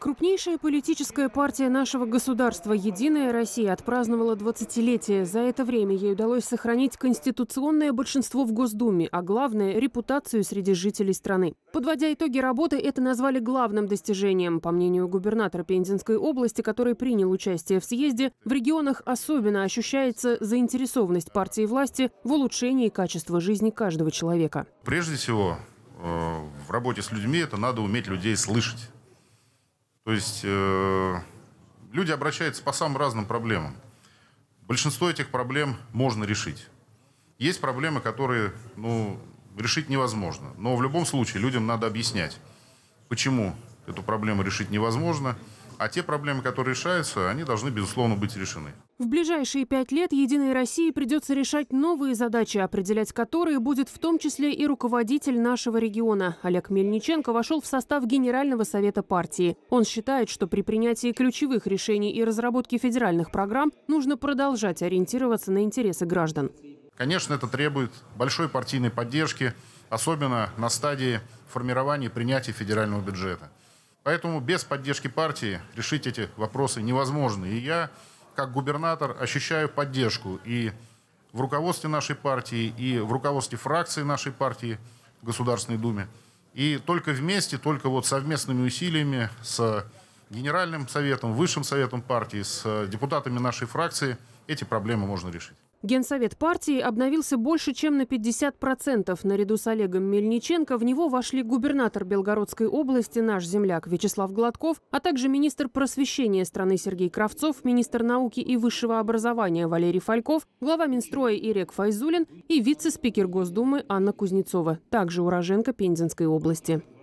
Крупнейшая политическая партия нашего государства «Единая Россия» отпраздновала 20-летие. За это время ей удалось сохранить конституционное большинство в Госдуме, а главное – репутацию среди жителей страны. Подводя итоги работы, это назвали главным достижением. По мнению губернатора Пензенской области, который принял участие в съезде, в регионах особенно ощущается заинтересованность партии власти в улучшении качества жизни каждого человека. Прежде всего, в работе с людьми это надо уметь людей слышать. То есть люди обращаются по самым разным проблемам. Большинство этих проблем можно решить. Есть проблемы, которые решить невозможно. Но в любом случае людям надо объяснять, почему эту проблему решить невозможно. А те проблемы, которые решаются, они должны, безусловно, быть решены. В ближайшие 5 лет «Единой России» придется решать новые задачи, определять которые будет в том числе и руководитель нашего региона. Олег Мельниченко вошел в состав Генерального совета партии. Он считает, что при принятии ключевых решений и разработке федеральных программ нужно продолжать ориентироваться на интересы граждан. Конечно, это требует большой партийной поддержки, особенно на стадии формирования и принятия федерального бюджета. Поэтому без поддержки партии решить эти вопросы невозможно. И я, как губернатор, ощущаю поддержку и в руководстве нашей партии, и в руководстве фракции нашей партии в Государственной Думе. И только вместе, только совместными усилиями с Генеральным советом, Высшим советом партии, с депутатами нашей фракции эти проблемы можно решить. Генсовет партии обновился больше, чем на 50%. Наряду с Олегом Мельниченко в него вошли губернатор Белгородской области, наш земляк Вячеслав Гладков, а также министр просвещения страны Сергей Кравцов, министр науки и высшего образования Валерий Фальков, глава Минстроя Ирек Файзуллин и вице-спикер Госдумы Анна Кузнецова, также уроженка Пензенской области.